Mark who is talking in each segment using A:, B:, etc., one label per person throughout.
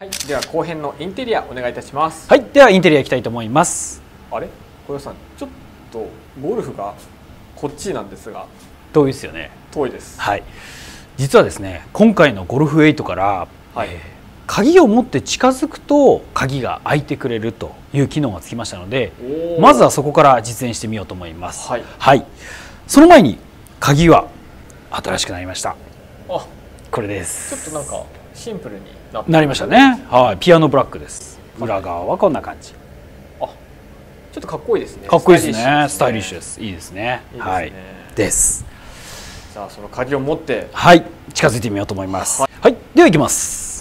A: はい、では後編のインテリアお願いいたします。
B: はい、ではインテリアいきたいと思います。
A: あれ、小籔さん、ちょっとゴルフがこっちなんですが、
B: 遠いですよね。
A: 遠いです。
B: はい。実はですね、今回のゴルフ8から、
A: はい、
B: 鍵を持って近づくと鍵が開いてくれるという機能がつきましたので、まずはそこから実演してみようと思います。
A: はい。
B: はい。その前に鍵は新しくなりました。
A: あ、
B: これです。
A: ちょっとなんかシンプルに
B: なりましたね。はい。ピアノブラックです。裏側はこんな感じ。
A: あ、ちょっとかっこいいですね。
B: かっこいいですね。スタイリッシュです。いいですね。
A: いいですね。はい。
B: です。
A: じゃあその鍵を持って
B: はい近づいてみようと思います。はい、では行きます。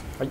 B: はい。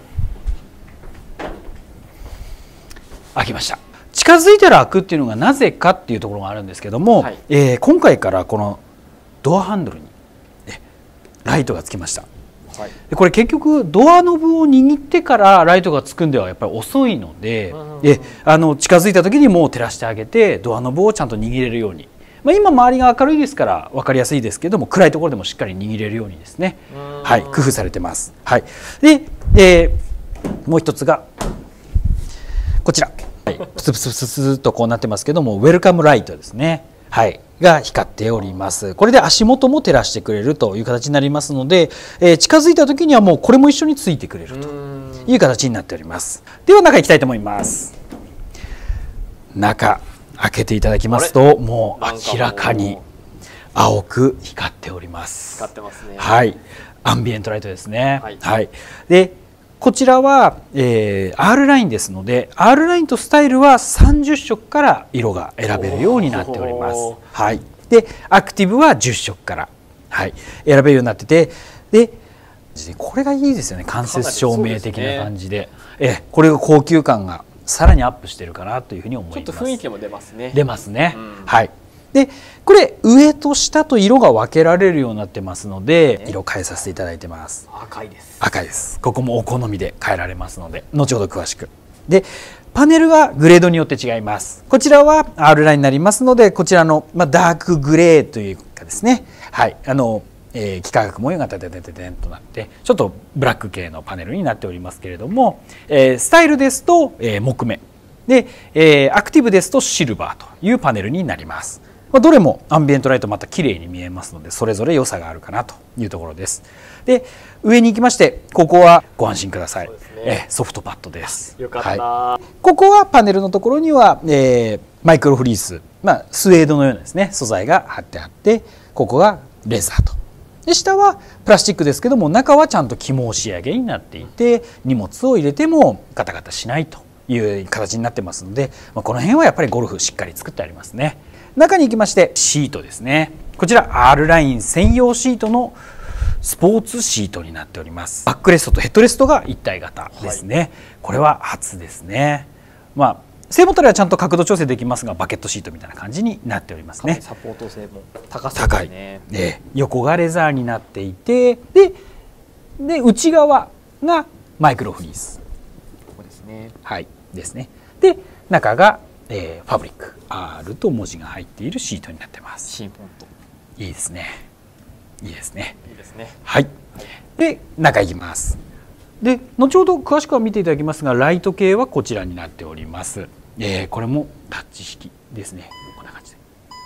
B: 開きました。近づいたら開くっていうのがなぜかっていうところがあるんですけども、はい、今回からこのドアハンドルにライトがつきました。はい、でこれ結局ドアノブを握ってからライトがつくんではやっぱり遅いので、近づいた時にもう照らしてあげてドアノブをちゃんと握れるように、今周りが明るいですから分かりやすいですけども、暗いところでもしっかり握れるようにですね、はい、工夫されてます。はい、で、もう一つがこちら、はい、プツプツプツプツとこうなってますけども、ウェルカムライトですね、はい、が光っております。これで足元も照らしてくれるという形になりますので、近づいた時にはもうこれも一緒についてくれるという形になっております。では中行きたいと思います。中開けていただきますと、もう明らかに青く光っております。
A: 光ってますね。
B: はい、アンビエントライトですね。はい。はい、でこちらは、R ラインですので、R ラインとスタイルは30色から色が選べるようになっております。はい。でアクティブは10色から、はい、選べるようになってて、でこれがいいですよね。間接照明的な感じで、これが高級感がさらにアップしてるかなというふうに思います。
A: ちょっと雰囲気も出ますね。
B: 出ますね。はい。でこれ上と下と色が分けられるようになってますので、色変えさせていただいてます。
A: 赤いです。
B: 赤いです。ここもお好みで変えられますので、後ほど詳しく。でパネルはグレードによって違います。こちらは R ラインになりますので、こちらのダークグレーというかですね、はい、幾何学模様がテテテテテンとなってちょっとブラック系のパネルになっておりますけれども、スタイルですと、木目で、アクティブですとシルバーというパネルになります。どれもアンビエントライトまた綺麗に見えますので、それぞれ良さがあるかなというところです。で上に行きまして、ここはご安心ください。ソフトパッドです。
A: よかった。
B: はい、ここはパネルのところには、マイクロフリース、スウェードのようなですね素材が貼ってあって、ここがレザーと。で下はプラスチックですけども、中はちゃんと起毛仕上げになっていて、荷物を入れてもガタガタしないという形になってますので、この辺はやっぱりゴルフしっかり作ってありますね。中に行きましてシートですね。こちら R ライン専用シートのスポーツシートになっております。バックレストとヘッドレストが一体型ですね。はい、これは初ですね。背もたれはちゃんと角度調整できますが、バケットシートみたいな感じになっておりますね。
A: サポート性も高そうですね。
B: 高い。横がレザーになっていて、で内側がマイクロフリース。
A: ここですね。
B: はいですね。で中が、ファブリック R と文字が入っているシートになってます。
A: シーフォント。
B: いいですね。いいですね。
A: いいですね。
B: はい。で中行きます。で後ほど詳しくは見ていただきますが、ライト系はこちらになっております。これもタッチ式ですね。こんな感じで、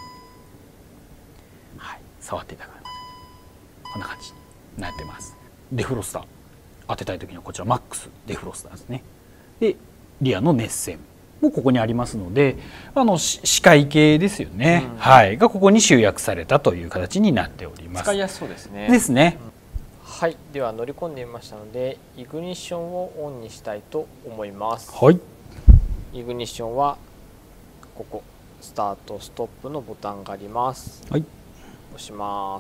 B: はい、触っていただくとこんな感じになってます。デフロスター当てたい時にはこちらマックスデフロスターですね。でリアの熱線もここにありますので、視界系ですよね、はい、がここに集約されたという形になっております。
A: 使いやすそうですね。
B: ですね。
A: はい、では乗り込んでみましたので、イグニッションをオンにしたいと思います。
B: はい。
A: イグニッションはここスタートストップのボタンがあります。はい。押します。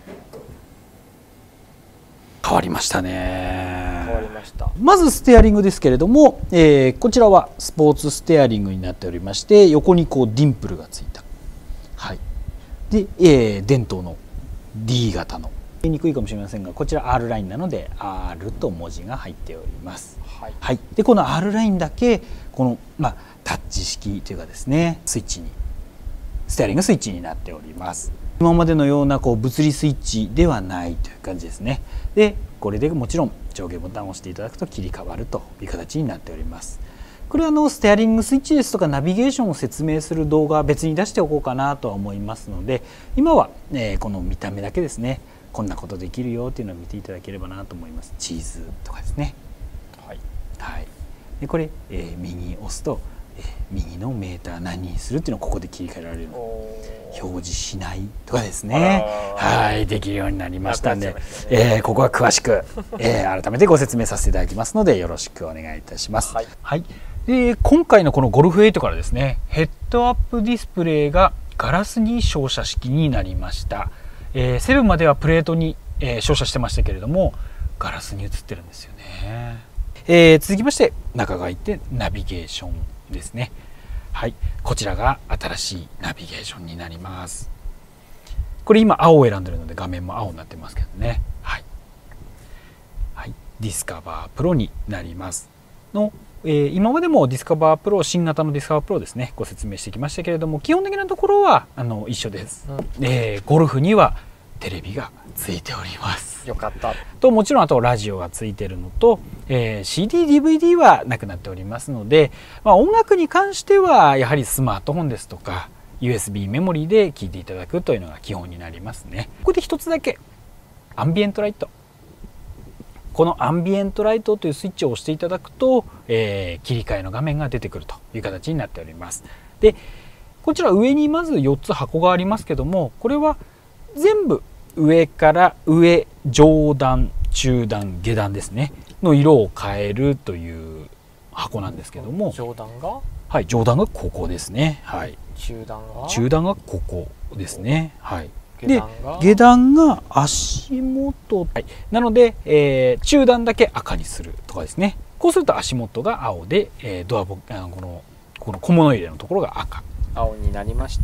B: 変わりましたね。
A: 変わりました。ま
B: ずステアリングですけれども、こちらはスポーツステアリングになっておりまして、横にこうディンプルがついた。はい。で、伝統の D 型の。見にくいかもしれませんが、こちら R ラインなので R と文字が入っております。はい。はい、でこの R ラインだけこのタッチ式というかですね、スイッチにステアリングスイッチになっております。今までのような物理スイッチではないという感じですね。でこれでもちろん上下ボタンを押していただくと切り替わるという形になっております。これはステアリングスイッチですとかナビゲーションを説明する動画は別に出しておこうかなとは思いますので、今は、この見た目だけですね、こんなことできるよっていうのを見ていただければなと思います。チーズとかですね。はい、はい、でこれ、右押すと、右のメーター何にするっていうのをここで切り替えられるの。表示しないとかですね、はい、できるようになりましたんで、ここは詳しく、改めてご説明させていただきますのでよろしくお願いいたします。はい、はい、で今回のこのゴルフ8からですね、ヘッドアップディスプレイがガラスに照射式になりました。7まではプレートに、照射してましたけれどもガラスに映ってるんですよね。続きまして中が開いてナビゲーションですね。はい、こちらが新しいナビゲーションになります。これ今青を選んでるので画面も青になってますけどね。はい、はい、ディスカバープロになりますの、今までもディスカバープロ、新型のディスカバープロですね、ご説明してきましたけれども、基本的なところは一緒です。ゴルフにはテレビがついております。
A: よかった
B: と、もちろんあとラジオがついてるのと、CD、DVD はなくなっておりますので、音楽に関してはやはりスマートフォンですとか USB メモリーで聴いていただくというのが基本になりますね。ここで一つだけアンビエントライト、このアンビエントライトというスイッチを押していただくと、切り替えの画面が出てくるという形になっております。でこちら上にまず4つ箱がありますけども、これは全部上から上、上段、中段、下段ですねの色を変えるという箱なんですけども、
A: 上段が、
B: はい、上段がここですね。はい、
A: 中段が
B: ここですね。はい、で下段が足元、はい、なので、中段だけ赤にするとかですね。こうすると足元が青で、ドアボこの小物入れのところが
A: 青になりました。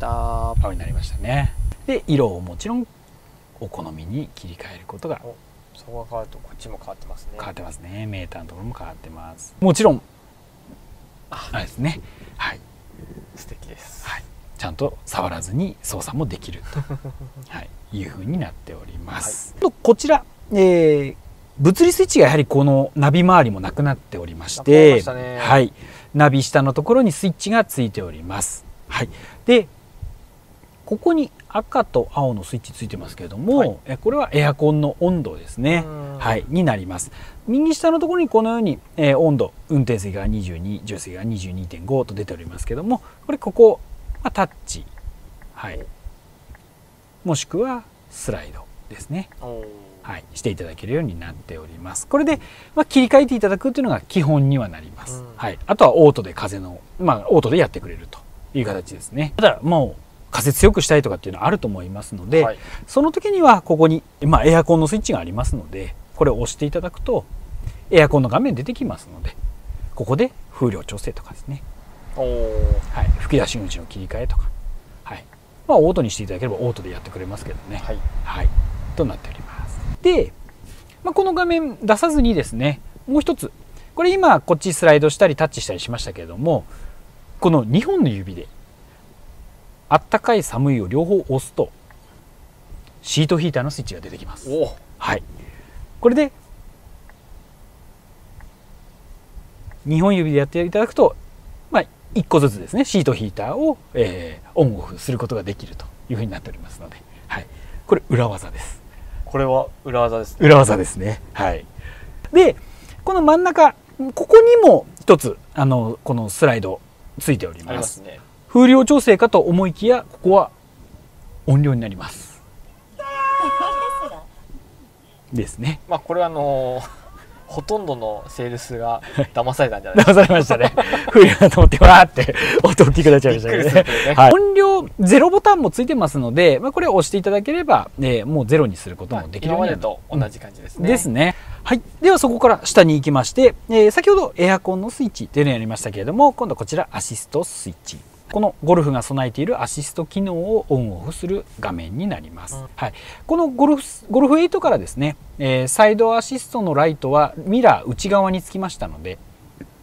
B: 青になりましたね。で色をもちろんお好みに切り替えることが、
A: そこが変わるとこっちも変わってますね。
B: 変わってますね。メーターのところも変わってます。もちろんあれですね。はい、
A: 素敵です。
B: はい、ちゃんと触らずに操作もできると、はい、いうふうになっております。はい、こちら、物理スイッチがやはりこのナビ周りもなくなっておりまして、はい、ナビ下のところにスイッチがついております。はい、でここに赤と青のスイッチついてますけれども、はい、これはエアコンの温度ですね、はい、になります。右下のところにこのように、温度、運転席が22、助手席が 22.5 と出ておりますけども、ここ、タッチ、はい、もしくはスライドですね、はい、していただけるようになっております。これで、切り替えていただくというのが基本にはなります。はい、あとはオートで風の、オートでやってくれるという形ですね。ただもう風強くしたいとかっていうのはあると思いますので、はい、その時にはここに、エアコンのスイッチがありますので、これを押していただくとエアコンの画面出てきますので、ここで風量調整とかですね、はい、吹き出し運賃の切り替えとか、はい、オートにしていただければオートでやってくれますけどね、はい、はい、となっております。で、この画面出さずにですね、もう一つ、これ今こっちスライドしたりタッチしたりしましたけれども、この2本の指であったかい寒いを両方押すとシートヒーターのスイッチが出てきます。はい、これで2本指でやっていただくと、1個ずつですね、シートヒーターを、オンオフすることができるというふうになっておりますので、はい、これ裏技です。
A: これは裏技ですね。
B: 裏技ですね。はい、でこの真ん中、ここにも一つこのスライドついております。風量調整かと思いきや、ここは音量になります。ですね。
A: これはほとんどのセールスが騙されたんじゃない
B: ですか。騙されましたね。風量だと思ってわーって音大きくなっちゃいましたけどね。はい、音量ゼロボタンもついてますので、これを押していただければ、もうゼロにすることもできるようになる。
A: 今までと同じ感じですね。
B: ですね。はい、ではそこから下に行きまして、先ほどエアコンのスイッチというのをやりましたけれども、今度こちらアシストスイッチ。このゴルフが備えているアシスト機能をオンオフする画面になります。はい、このゴルフ8からですね、サイドアシストのライトはミラー内側につきましたので、こ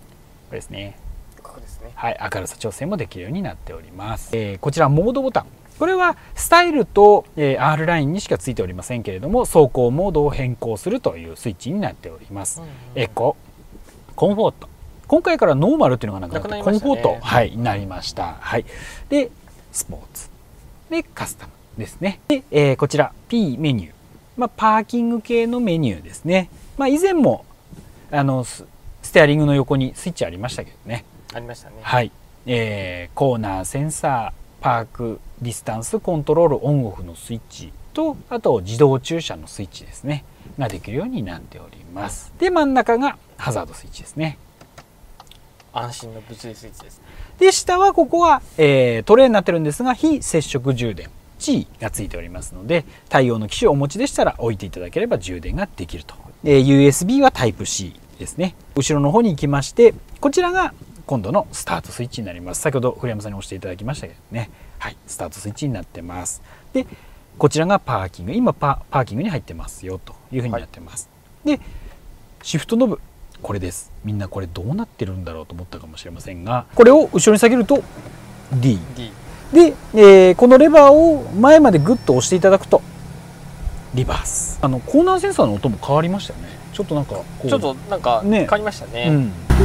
B: れですね。はい、明るさ調整もできるようになっております。こちらモードボタン、 これはスタイルと R ラインにしかついておりませんけれども、走行モードを変更するというスイッチになっております。エコ、コンフォート、今回からノーマルっていうのがなくなってコンフォート、はい、になりました。はい、でスポーツでカスタムですね。で、こちら P メニュー、パーキング系のメニューですね。以前もステアリングの横にスイッチありましたけどね。
A: ありましたね。
B: はい、コーナーセンサー、パークディスタンスコントロールオンオフのスイッチと、あと自動駐車のスイッチですねができるようになっております。で真ん中がハザードスイッチですね。
A: 安心の物理スイッチですね。
B: で下はここは、トレーになってるんですが、非接触充電 G がついておりますので、対応の機種をお持ちでしたら置いていただければ充電ができると。USB は Type-C ですね。後ろの方に行きまして、こちらが今度のスタートスイッチになります。先ほど古山さんに押していただきましたけどね、はい、スタートスイッチになってます。でこちらがパーキング、今パーキングに入ってますよというふうになってます。はい、でシフトノブ、これです。みんなこれどうなってるんだろうと思ったかもしれませんが、これを後ろに下げると D で、このレバーを前までグッと押していただくとリバース。コーナーセンサーの音も変わりましたよね。ちょっとなんか
A: 変わりましたね。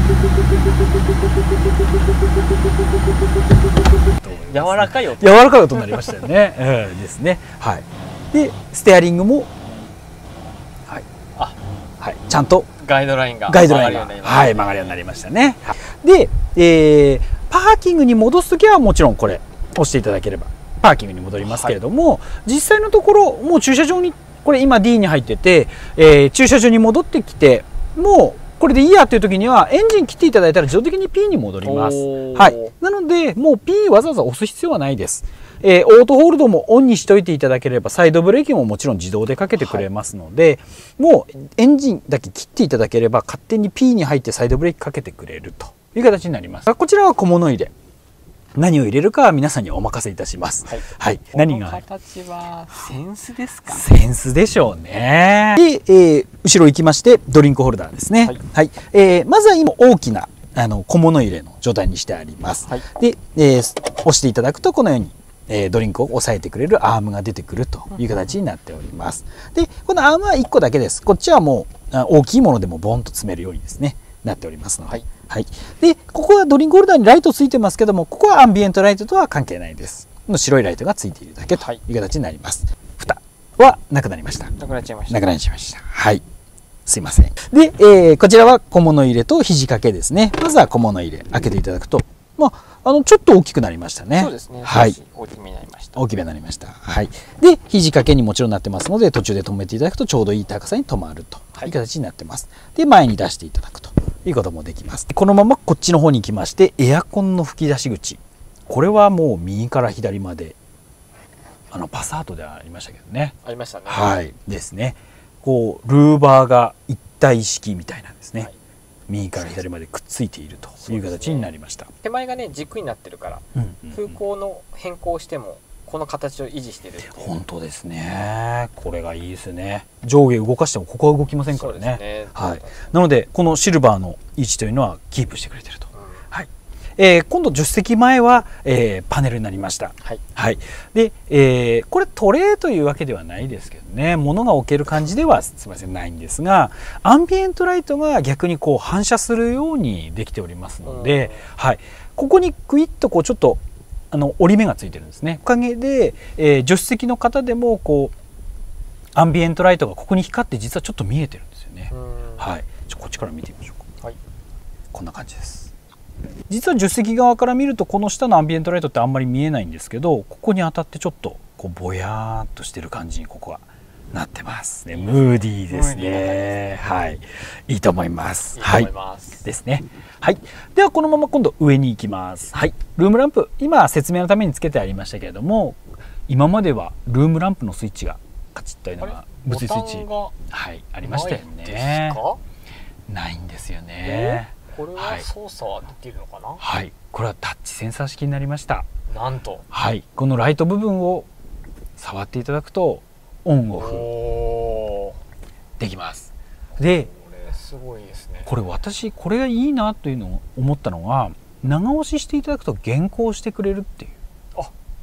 A: 柔らかい音
B: になりましたよね。ですね。はい。でステアリングも、はい、はい、ちゃんと
A: ガイドラインが
B: 曲がるようになりましたね。で、パーキングに戻すときはもちろんこれ押していただければパーキングに戻りますけれども、実際のところもう駐車場に、これ今 D に入ってて、駐車場に戻ってきて、もうこれでいいやという時にはエンジン切っていただいたら自動的に P に戻ります。はい、なのでもう P わざわざ押す必要はないです。オートホールドもオンにしておいていただければサイドブレーキももちろん自動でかけてくれますので、もうエンジンだけ切っていただければ勝手に P に入ってサイドブレーキかけてくれるという形になります。こちらは小物入れ、何を入れるかは皆さんにお任せいたします。はい、はい、何が
A: 形はセンスですかね。
B: センスでしょうね。で、後ろ行きましてドリンクホルダーですね。はい、まずは今大きな小物入れの状態にしてあります。はい、で、押していただくとこのようにドリンクを押さえてくれるアームが出てくるという形になっております。でこのアームは1個だけです。こっちはもう大きいものでもボンと詰めるようにですねなっておりますので、はいはい、でここはドリンクホルダーにライトついてますけども、ここはアンビエントライトとは関係ないです。白いライトがついているだけという形になります。蓋はなくなりました。
A: なくなっちゃいました。
B: なくなっちゃいました。はい、すいません。で、こちらは小物入れと肘掛けですね。まずは小物入れ開けていただくと、ちょっと大きくなりましたね。
A: そうですね。
B: はい。
A: 大きめになりました。
B: 大きめになりました。はい。で、肘掛けにもちろんなってますので、途中で止めていただくとちょうどいい高さに止まるという形になってます。で、前に出していただくということもできます。このままこっちの方に行きまして、エアコンの吹き出し口。これはもう右から左まで、パサートではありましたけどね。
A: ありましたね。
B: はい。ですね。こう、ルーバーが一体式みたいなんですね。はい、右から左までくっついているという形になりました。
A: 手前がね軸になってるから、風向の変更してもこの形を維持してる。
B: 本当ですね。これがいいですね。上下動かしてもここは動きませんからね。はい。なのでこのシルバーの位置というのはキープしてくれてると。はい。今度助手席前は、パネルになりました。はい。はい。で、これトレーというわけではないですけどね、物が置ける感じではすみませんないんですが、アンビエントライトが逆にこう反射するようにできておりますので、はい。ここにクイッとこうちょっと折り目がついてるんですね。おかげで、助手席の方でもこうアンビエントライトがここに光って実はちょっと見えてるんですよね。はい。こっちから見てみましょうか。はい。こんな感じです。実は助手席側から見るとこの下のアンビエントライトってあんまり見えないんですけど、ここに当たってちょっとこうぼやーっとしてる感じにここはなってますね。ムーディーですね。はい、いいと思います。はい、ですね。はい。ではこのまま今度上に行きます。はい。ルームランプ、今説明のためにつけてありましたけれども、今まではルームランプのスイッチがカチッというのが物理スイッチはいありましたよね。ないんですよね。
A: これは操作はできるのかな。
B: はい、これはタッチセンサー式になりました。
A: なんと、
B: はい、このライト部分を触っていただくとオンオフできます。で、
A: これすごいですね。
B: これ私これがいいなというのを思ったのが、長押ししていただくと原稿してくれるっていう。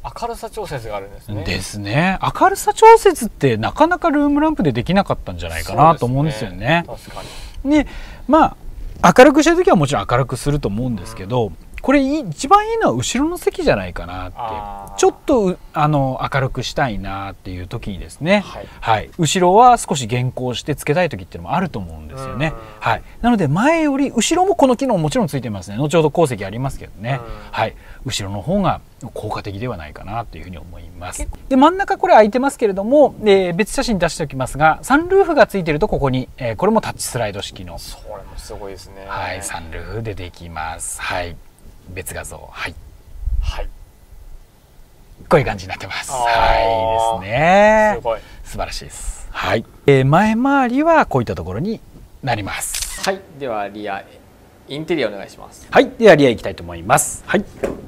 A: 明るさ調節があるんですね。
B: ですね。明るさ調節ってなかなかルームランプでできなかったんじゃないかなと思うんですよね。
A: 確かに。
B: でまあ明るくしたい時はもちろん明るくすると思うんですけど、これ一番いいのは後ろの席じゃないかなって、ちょっと明るくしたいなっていう時にですね、はい、後ろは少し減光してつけたい時っていうのもあると思うんですよね。はい、なので前より後ろもこの機能もちろんついてますね。後ほど後席ありますけどね、はい、後ろの方が効果的ではないかなというふうに思います。で真ん中これ空いてますけれども、別写真出しておきますが、サンルーフがついてるとここに、これもタッチスライド式の、
A: それもすごいですね。
B: はい、サンルーフでできます。はい、別画像、はい、
A: はい、
B: こういう感じになってます。はいですね。
A: すごい
B: 素晴らしいです。はい、前回りはこういったところになります。
A: はい、ではリアインテリアお願いします。
B: はい、ではリア行きたいと思います。はい、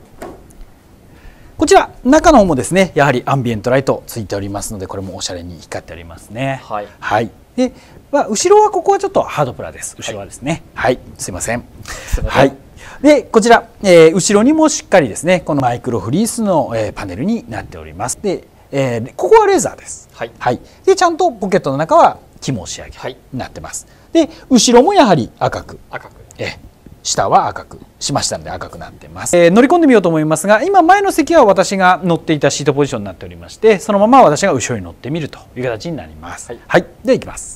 B: こちら中の方もですね、やはりアンビエントライトついておりますので、これもおしゃれに光っておりますね。はい、はい、で、後ろはここはちょっとハードプラです。後ろはですね、はい、すいません。はい、でこちら、後ろにもしっかりですね、このマイクロフリースの、パネルになっております。で、ここはレーザーです。はい、はい、でちゃんとポケットの中は肝仕上げになってます。で後ろもやはり赤く、下は赤くしましたので赤くなってます。乗り込んでみようと思いますが、今前の席は私が乗っていたシートポジションになっておりまして、そのまま私が後ろに乗ってみるという形になります。はい、はい、では行きます。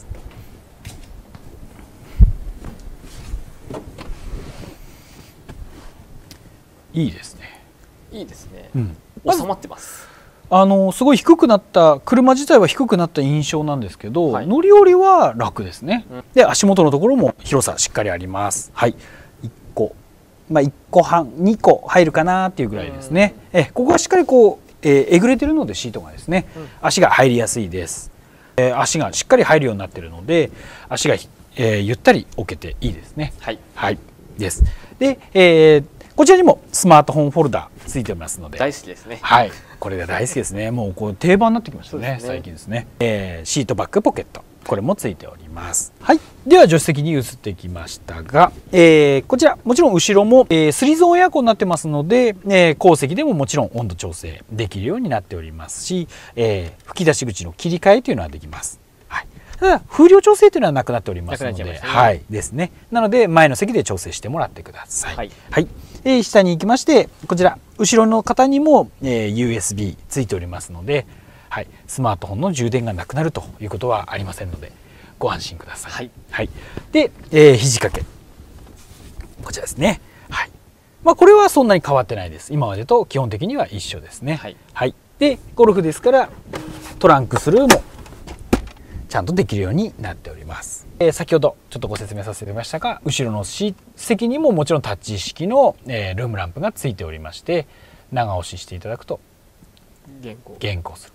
B: いいですね。
A: いいですね。うん、収まってます。
B: すごい低くなった、車自体は低くなった印象なんですけど、はい、乗り降りは楽ですね。で足元のところも広さしっかりあります。はい、1個、1個半2個入るかなっていうぐらいですね。ここはしっかりこう、えぐれてるのでシートがですね、足が入りやすいです。足がしっかり入るようになってるので、足が、ゆったり置けていいですね。はい、はい、です。で、こちらにもスマートフォンフォルダついてますので、
A: 大好きですね。
B: はい、これが大好きですね。もうこう定番になってきましたね、最近ですね。シートバックポケット、これもついております。はい、では助手席に移ってきましたが、こちらもちろん後ろも、3ゾーンエアコンになってますので、後席でももちろん温度調整できるようになっておりますし、吹き出し口の切り替えというのはできます。はい、ただ風量調整というのはなくなっておりますので、はいですね。なので前の席で調整してもらってください。はい、はい、下に行きまして、こちら後ろの方にも、USB ついておりますので、はい、スマートフォンの充電がなくなるということはありませんのでご安心ください。はい、はい、で、肘掛けこちらですね。はい、これはそんなに変わってないです。今までと基本的には一緒ですね。はい、はい、でゴルフですからトランクスルーもちゃんとできるようになっております。先ほどちょっとご説明させていただきましたが、後ろの席にももちろんタッチ式の、ルームランプがついておりまして、長押ししていただくと減光する。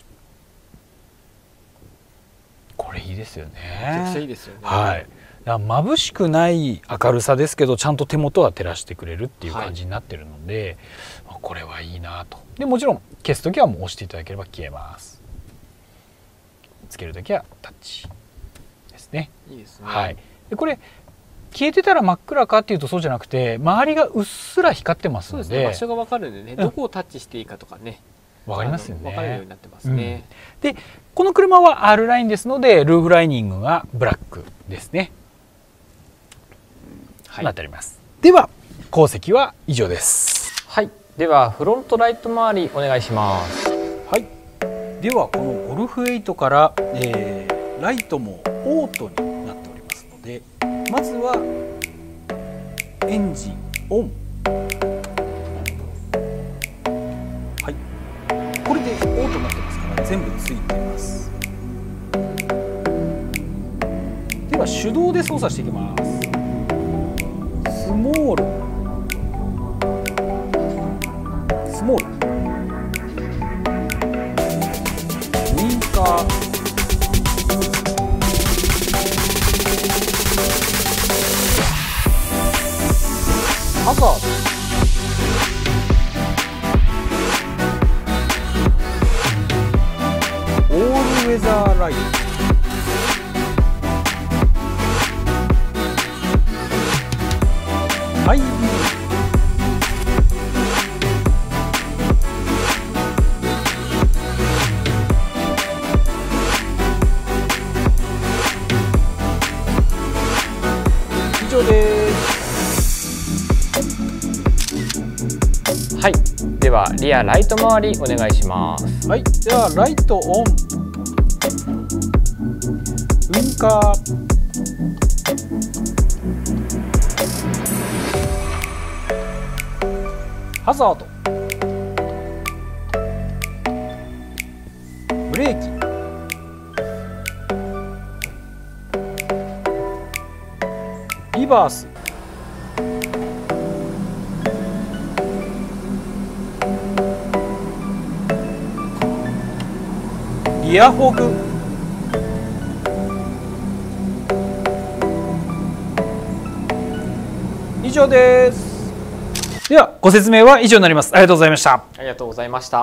B: これいいですよね。
A: めちゃくちゃいいですよね。
B: はい。眩しくない明るさですけど、ちゃんと手元は照らしてくれるっていう感じになってるので、はい、これはいいなと。でもちろん消すときはもう押していただければ消えます。つけるときはタッチですね。いいですね。はい。でこれ消えてたら真っ暗かっていうとそうじゃなくて、周りがうっすら光ってますので、
A: そうですね、場所が分かるんでね、どこをタッチしていいかとかね、
B: 分かりますよね。
A: 分かるようになってますね。
B: でこの車は R ラインですので、ルーフライニングがブラックですね。はい、なっております。では後席は以上です。
A: はい。ではフロントライト周りお願いします。
B: はい。ではこのゴルフ8から、ライトもオートになっておりますので、まずはエンジンオン。はい、これでオートになってますから全部ついてます。では手動で操作していきます。スモールスモール、ウインカー、ハザード、オールウェザーライト、ハイビーム、
A: 上です。はい、ではリアライト周りお願いします。
B: はい、ではライトオン、ウインカー、ハザード、ブレーキ、リバース、リアフォグ、以上です。ではご説明は以上になります。ありがとうございました。
A: ありがとうございました。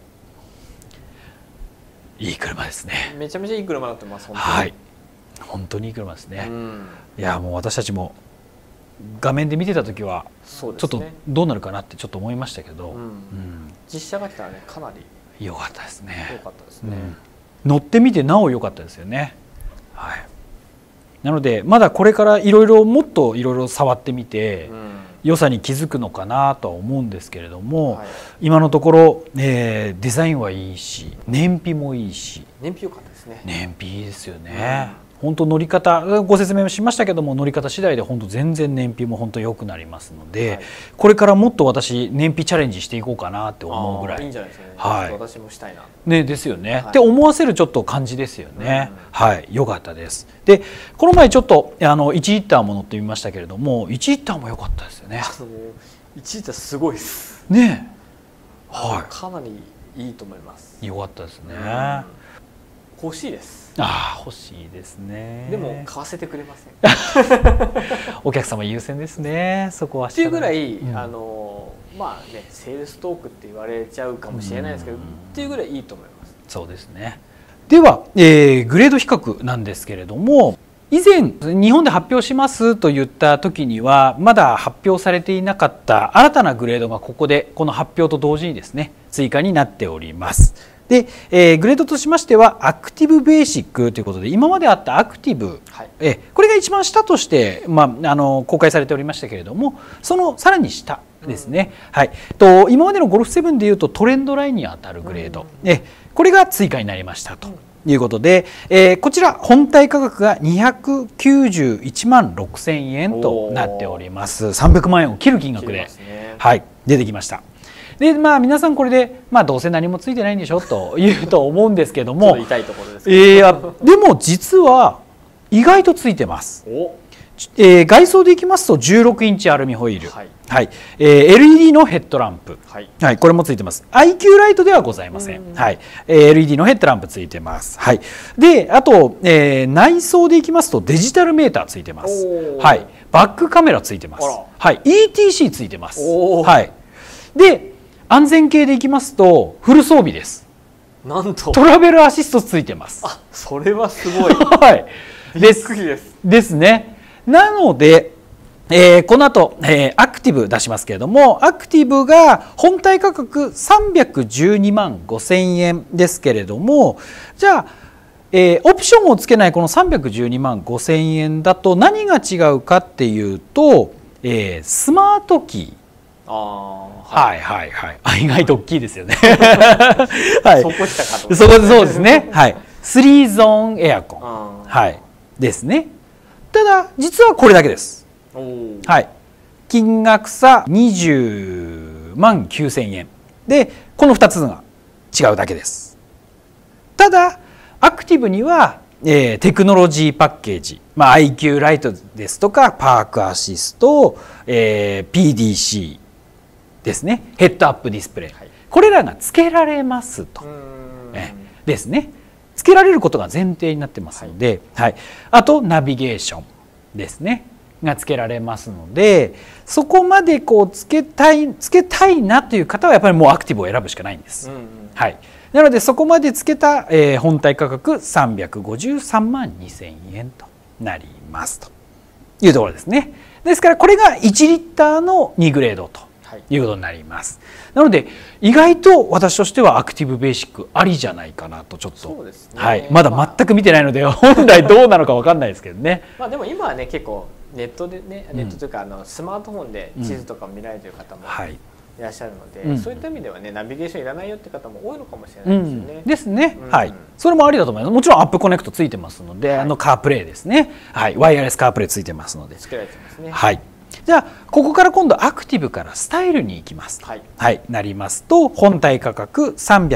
B: いい車ですね。
A: めちゃめちゃいい車になってます。
B: はい、本当にいい車ですね。いやもう私たちも画面で見てた時はちょっとどうなるかなってちょっと思いましたけど、
A: 実写が来たらね、かなり
B: 良かったですね。
A: 良かったですね。
B: 乗ってみてなお良かったですよね。はい。なのでまだこれからいろいろもっといろいろ触ってみて、良さに気づくのかなとは思うんですけれども、はい、今のところ、デザインはいいし燃費もいいし、
A: 燃費良かったですね。
B: 燃費いいですよね。本当乗り方ご説明しましたけども、乗り方次第で本当全然燃費も本当良くなりますので、はい、これからもっと私燃費チャレンジしていこうかなって思うぐらい。
A: いいんじゃないですかね。はい、私もしたいな。
B: ね、ですよね。って思わせるちょっと感じですよね。はい、良かったです。で、この前ちょっと1リッターも乗ってみましたけれども、1リッターも良かったですよね。
A: 1リッターすごいです。
B: ね、は
A: い、かなりいいと思います。
B: 良かったですね。
A: 欲しいです。
B: ああ、欲しいですね。
A: でも買わせてくれません。
B: お客様優先ですね。そこは。
A: っていうぐらい、まあね、セールストークって言われちゃうかもしれないですけど、っていうぐらいいいと思います。
B: そうですね。では、グレード比較なんですけれども、以前日本で発表しますと言った時にはまだ発表されていなかった新たなグレードがここでこの発表と同時にですね追加になっております。で、グレードとしましてはアクティブベーシックということで、今まであったアクティブ、はい、これが一番下として、公開されておりましたけれども、そのさらに下ですね、はい、今までのゴルフ7でいうとトレンドラインに当たるグレード、これが追加になりましたということで、こちら本体価格が291万6000円となっております。300万円を切る金額で、はい、出てきました。で皆さんこれで、どうせ何もついてないんでしょというと思うんですけども、
A: 痛いところですけど、
B: でも実は意外とついてます。外装でいきますと16インチアルミホイール、はい、LED のヘッドランプ、はい、これもついてます。 IQ ライトではございません。はい、LED のヘッドランプついてます。はい、であと、内装でいきますとデジタルメーターついてます。はい、バックカメラついてます。はい、ETC ついてます。はい、で安全系でいきますとフル装備です。
A: なんと
B: トラベルアシストついてます。
A: あ、それはすごい。
B: はい、
A: びっくりです。
B: ですね。なので、この後、アクティブ出しますけれども、アクティブが本体価格312万5000円ですけれども、じゃあ、オプションをつけないこの312万5000円だと何が違うかっていうと、スマートキー。はいはいはい。意外と大きいですよね。はい。
A: そこしたかと。
B: そうですね。はい。3ゾーンエアコン。はい。ですね。ただ実はこれだけです。はい。金額差20万9000円でこの2つが違うだけです。ただアクティブには、テクノロジーパッケージ、IQ ライトですとかパークアシスト、PDCですね、ヘッドアップディスプレイ、これらが付けられますと、ですね、付けられることが前提になってますので、はい、あとナビゲーションですねが付けられますので、そこまでこう付けたいなという方はやっぱりもうアクティブを選ぶしかないんです。はい、なのでそこまで付けた、本体価格353万2000円となりますというところですね。ですからこれが1リッターの2グレードということになります。なので意外と私としてはアクティブベーシックありじゃないかなとちょっと、そうですね、はい、まだ全く見てないので本来どうなのか分かんないですけどね。
A: まあでも今はね結構ネットでね、ネットというかスマートフォンで地図とか見られている方もいらっしゃるので、そういった意味ではねナビゲーションいらないよって方も多いのかもしれないですよね。
B: ですね。はい。それもありだと思います。もちろんアップコネクトついてますので、カープレイですね。はい。ワイヤレスカープレイついてますので。
A: つけられてますね。
B: はい。じゃあここから今度アクティブからスタイルに行きます。はい。はい。なりますと本体価格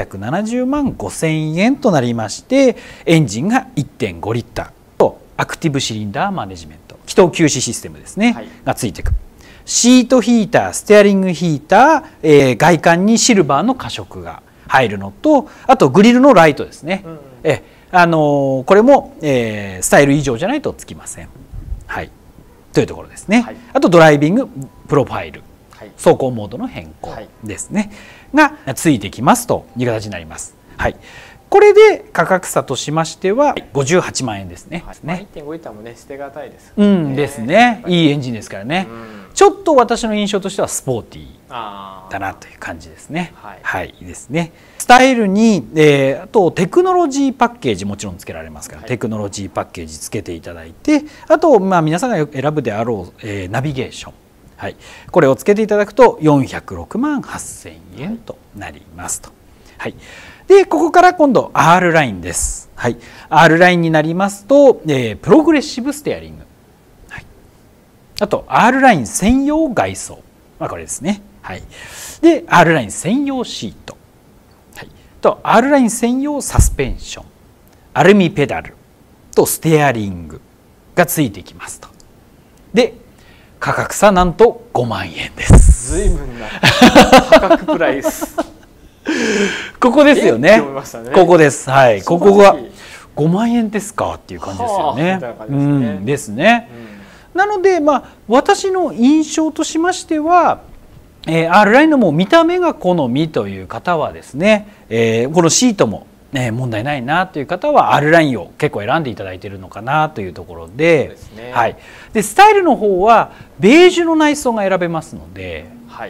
B: 370万5000円となりまして、エンジンが 1.5 リッターとアクティブシリンダーマネジメント、気筒吸止システムですね、がついてくる。シートヒーター、ステアリングヒーター、外観にシルバーの加色が入るのと、あとグリルのライトですね。これも、スタイル以上じゃないとつきません。はい、というところですね。はい、あとドライビングプロファイル、はい、走行モードの変更ですね、がついてきますという形になります。はい、これで価格差としましては58万円ですね。
A: 1.5 リッターもね捨てがたいです。
B: ですね。いいエンジンですからね。ちょっと私の印象としてはスポーティーだなという感じですね。はい、ですね。スタイルに、あとテクノロジーパッケージもちろんつけられますから、テクノロジーパッケージつけていただいて、あと皆さんがよく選ぶであろう、ナビゲーション、はい、これをつけていただくと406万8000円となりますと。はい。でここから今度 R ラインです。はい、R ラインになりますと、プログレッシブステアリング、はい、あと R ライン専用外装、これですね。はい、で R ライン専用シート、はい、と R ライン専用サスペンション、アルミペダルとステアリングがついてきますと。で価格差なんと5万円です。
A: 随分な破格プライス
B: ここですよね。ここです。はい。ここが5万円ですかっていう感じですよね。ですね。なので私の印象としましては、R ラインのもう見た目が好みという方はですね、このシートも問題ないなという方は R ラインを結構選んでいただいているのかなというところで、はい。でスタイルの方はベージュの内装が選べますので、はい。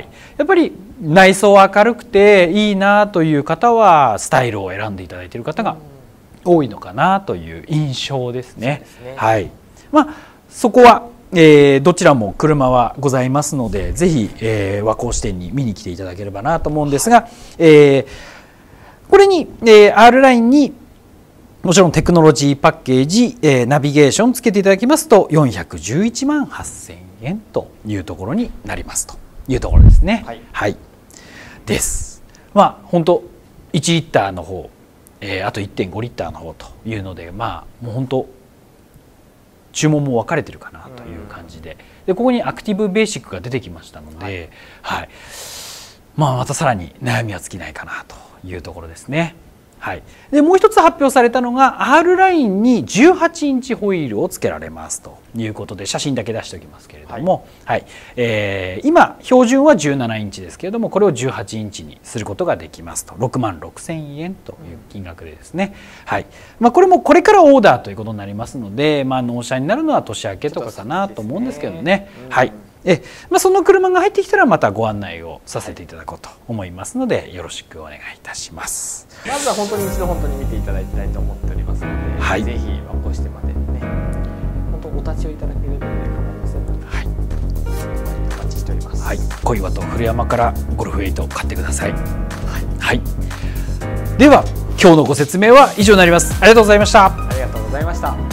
B: やっぱり内装明るくていいなという方はスタイルを選んでいただいている方が多いのかなという印象ですね。はい。そこは、どちらも車はございますので、ぜひ、和光支店に見に来ていただければなと思うんですが、これに、R ラインにもちろんテクノロジーパッケージ、ナビゲーションつけていただきますと411万8000円というところになりますというところですね。はい、はい、です。本当1リッターの方、あと 1.5 リッターの方というので、もう本当注文も分かれてるかなという感じで、ここにアクティブベーシックが出てきましたので、はい、またさらに悩みは尽きないかなというところですね。はい、でもう一つ発表されたのが R ラインに18インチホイールをつけられますということで、写真だけ出しておきますけれども、はい、今標準は17インチですけれども、これを18インチにすることができますと6万6000円という金額でですね、はい、これもこれからオーダーということになりますので、納車になるのは年明けとかかなと思うんですけどね。はい、その車が入ってきたらまたご案内をさせていただこうと思いますので、よろしくお願いいたします。
A: まずは本当に一度見ていただきたいと思っておりますので、はい、ぜひ和光支店までね、本当お立ち寄りいただければ構いませんので、はい、お待ちしております。
B: はい、小岩と古山からゴルフ8買ってください。はい、はい、では今日のご説明は以上になります。ありがとうございました。
A: ありがとうございました。